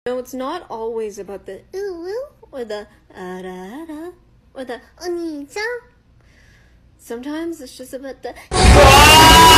No, it's not always about the UwU or the ara or the お兄ちゃん. Sometimes it's just about the